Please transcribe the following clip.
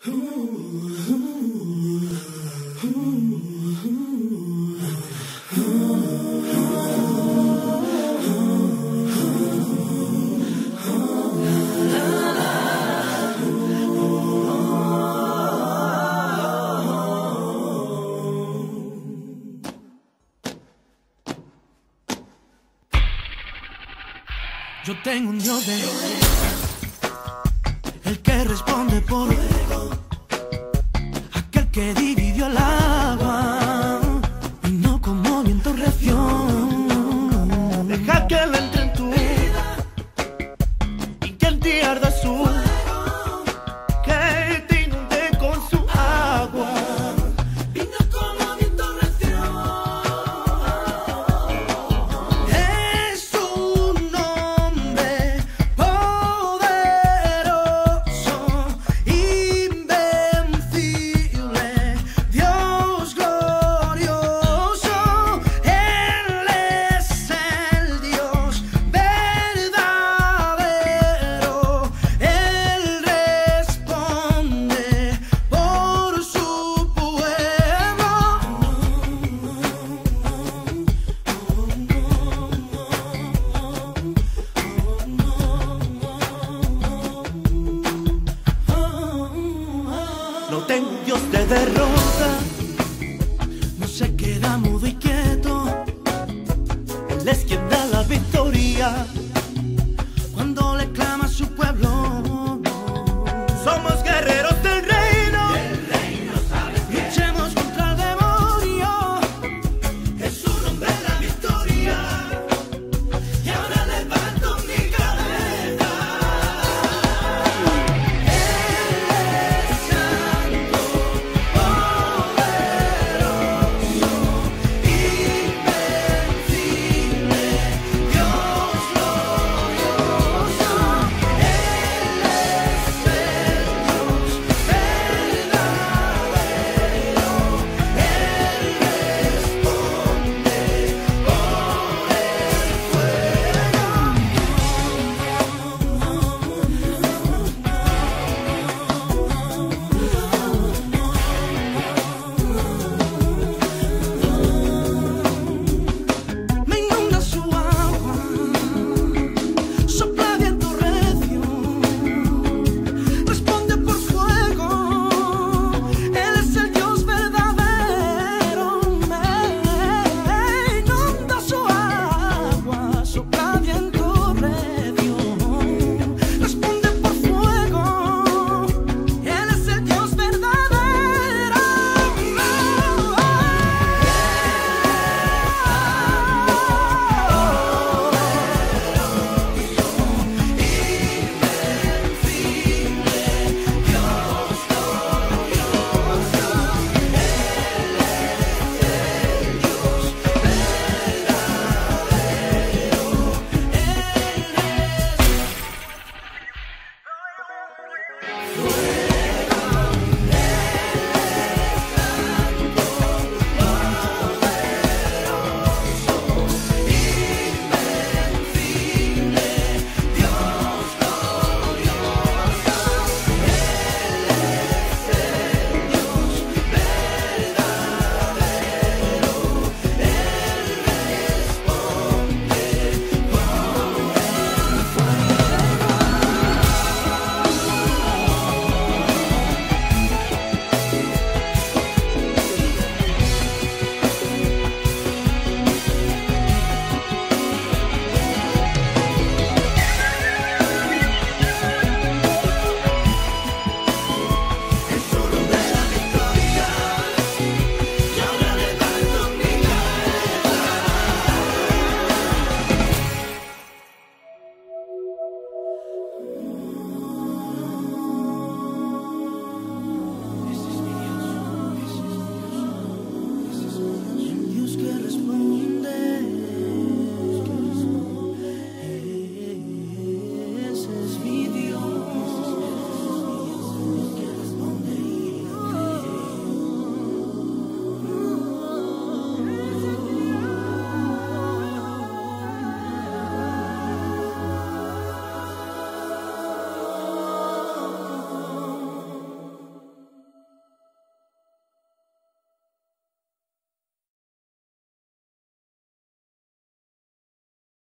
Yo tengo un Dios de el que responde por fuego, aquel que dividió el agua y no como viento recio. Deja que él entre en tu vida y que en ti arda su fuego, que te inunde con su agua y no como viento recio. Es un nombre poderoso, invencible, Dios glorioso. Él es el Dios verdadero. Él responde por su pueblo. No tengo un Dios de derrota,